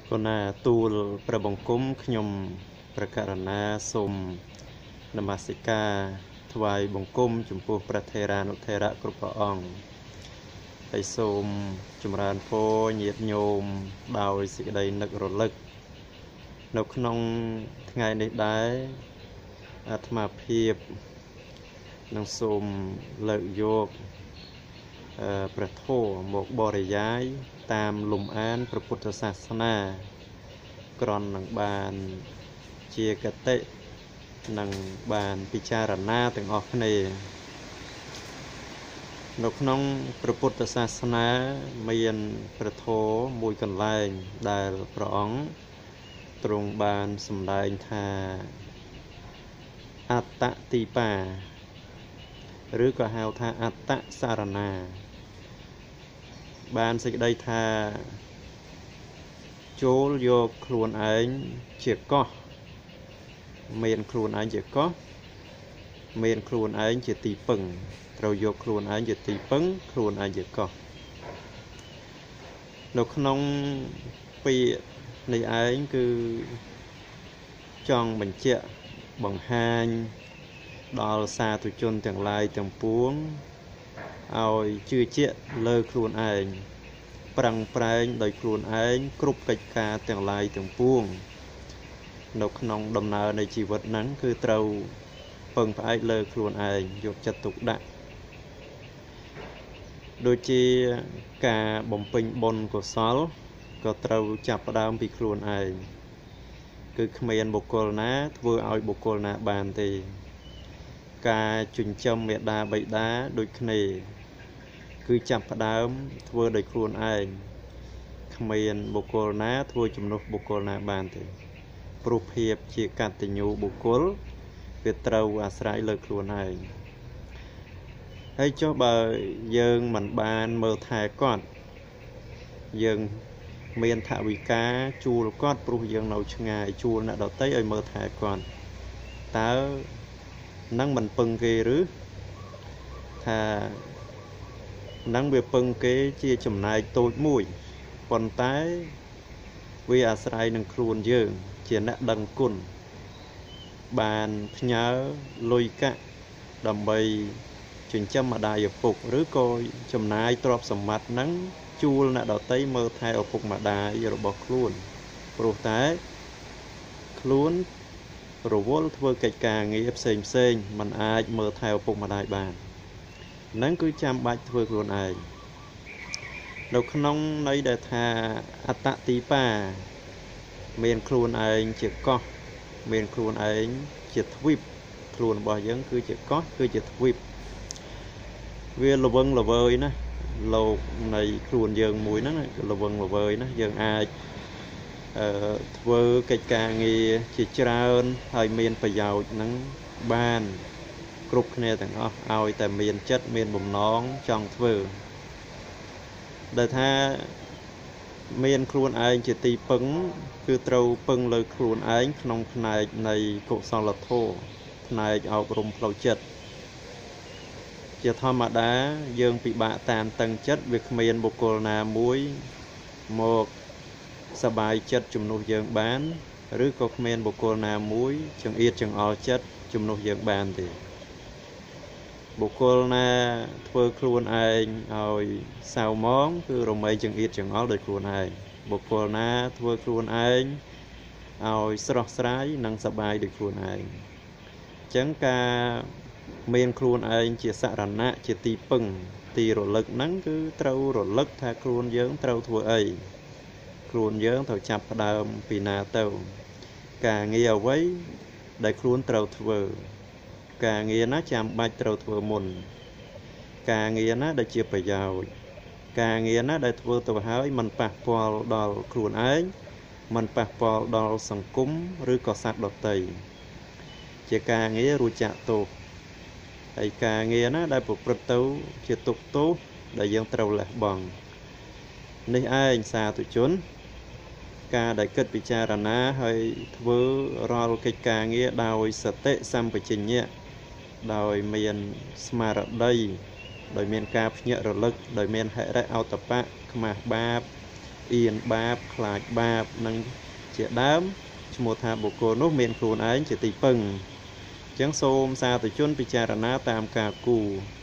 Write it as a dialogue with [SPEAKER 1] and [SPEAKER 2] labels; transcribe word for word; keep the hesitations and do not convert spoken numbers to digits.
[SPEAKER 1] còn là tuประบงគុំខ្ញុំប្រកាសណាសូមនមស្ការថ្វាយបង្គំចំពោះព្រះថេរានុថេរៈគ្រប់ព្រះអង្គហើយសូមចម្រើនពរញាតិញោមដោយសេចក្តីនឹករលឹកនៅក្នុងថ្ងៃនេះដែរអាត្មាភាពនឹងសូមលើកយកព្រះធម៌មកបរិយាយតាមលំអានព្រះពុទ្ធសាសនាក្រន់នឹងបានជាកតិនឹងបានពិចារណាទាំងអស់គ្នានៅក្នុងព្រះពុទ្ធសាសនាមានព្រះធម៌មួយកន្លែងដែលព្រះអង្គទ្រង់បានសម្ដែងថាអត្តទីបាឬក៏ហៅថាអត្តសារណាបានសេចក្តីថាចូលយកខ្លួនឯងជាកោះមានខ្លួនឯងជាកោះមានខ្លួនឯងជាទីពឹងត្រូវយកខ្លួនឯងជាទីពឹងខ្លួនឯងជាកោះនៅក្នុងពាក្យនេះឯងគឺចង់បញ្ជាក់បង្ហាញដល់សាធុជនទាំងឡាយទាំងពួងឲ្យជឿជាក់លើខ្លួនឯងប្រឹងប្រែងដោយខ្លួនឯងគ្រប់កិច្ចការទាំងឡាយទាំងពួងនៅក្នុងដំណើរនៃជីវិតហ្នឹងគឺត្រូវពឹងផ្អែកលើខ្លួនឯងយកចិត្តទុកដាក់ដូចជាការបំពេញបុណ្យកុសលក៏ត្រូវចាប់ផ្ដើមពីខ្លួនឯងគឺគ្មានបុគ្គលណាធ្វើឲ្យបុគ្គលណាបានទេការចិញ្ចឹមមេដាបិតាដូចគ្នាគឺចាប់ផ្ដើមធ្វើដោយខ្លួនឯងគ្មានបុគ្គលណាធ្វើជំនួសបុគ្គលណាបានទេព្រោះភាពជាកតញ្ញូបុគ្គលវាត្រូវអាស្រ័យលើខ្លួនឯងហើយចុះបើយើងមិនបានមើលថែគាត់យើងមានថវិកាជួលគាត់ព្រោះយើងនៅឆ្ងាយជួលអ្នកដទៃឲ្យមើលថែគាត់តើនឹងមិនពឹងគេឬថានឹងវាពឹងគេជាចំណែកតូចមួយប៉ុន្តែវាអាស្រ័យនឹងខ្លួនយើងជាអ្នកដឹងគុណបានផ្ញើលុយកាក់ដើម្បីចិញ្ចឹមម្ដាយឪពុកឬក៏ចំណាយទ្រព្យសម្បត្តិហ្នឹងជួលអ្នកដទៃមើលថែឪពុកម្ដាយរបស់ខ្លួនព្រោះតែខ្លួនរវល់ធ្វើកិច្ចការងារផ្សេងផ្សេងមិនអាចមើលថែឪពុកម្ដាយបានហ្នឹងគឺចាំបាច់ធ្វើខ្លួនឯងនៅក្នុងន័យដែលថាអត្តទីបាមានខ្លួនឯងជាកោះមានខ្លួនឯងជាទ្វីបខ្លួនរបស់យើងគឺជាកោះគឺជាទ្វីបវាល្វឹងល្វើយណាលោកនៃខ្លួនយើងមួយហ្នឹងល្វឹងល្វើយណាយើងអាចអឺធ្វើកិច្ចការងារជាច្រើនហើយមានប្រយោជន៍ហ្នឹងបានគ្រប់គ្នាទាំងអស់ឲ្យតែមានចិត្តមានបំណងចង់ធ្វើដែលថាមានខ្លួនឯងជាទីពឹងគឺត្រូវពឹងលើខ្លួនឯងក្នុងផ្នែកនៃកុសលធម៌ផ្នែកអប់រំផ្លូវចិត្តជាធម្មតាយើងពិបាកតានតឹងចិត្តវាគ្មានបុគ្គលណាមួយមកសบายចិត្តជំនួសយើងបានឬក៏គ្មានបុគ្គលណាមួយចង្អៀតចង្អល់ចិត្តជំនួសយើងបានទេបុគ្គលណាធ្វើខ្លួនឯងឲ្យសៅមងគឺរមែងចង្អៀតចង្អល់ដោយខ្លួនឯងបុគ្គលណាធ្វើខ្លួនឯងឲ្យស្រស់ស្រាយនិងសบายដោយខ្លួនឯងអញ្ចឹងការមានខ្លួនឯងជាសរណៈជាទីពឹងទីរលឹកហ្នឹងគឺត្រូវរលឹកថាខ្លួនយើងត្រូវធ្វើអីខ្លួនយើងត្រូវចាប់ផ្ដើមពីណាទៅការងារអ្វីដែលខ្លួនត្រូវធ្វើការងារណាចាំបាច់ត្រូវធ្វើមុនការងារណាដែលជាប្រយោជន៍ការងារណាដែលធ្វើទៅហើយមិនប៉ះពាល់ដល់ខ្លួនឯងមិនប៉ះពាល់ដល់សង្គមឬក៏សត្វដទៃជាការងាររួចចាក់ទោសហើយការងារណាដែលប្រព្រឹត្តទៅជាទុក្ខទោសដែលយើងត្រូវលះបង់នេះឯងសាធុជនការដែលគិតពិចារណាហើយធ្វើរាល់កិច្ចការងារដោយសតិសម្បជញ្ញៈដោយមានស្មារតីដោយមានការភ្ញាក់រលឹកដោយមានហិរិឱតបៈខ្មាស់បាបអៀនបាបខ្លាចបាបនិងជាដើមឈ្មោះថាបុគ្គលនោះមានខ្លួនឯងជាទីពឹងអញ្ចឹងសូមសាធុជនពិចារណាតាមការគូ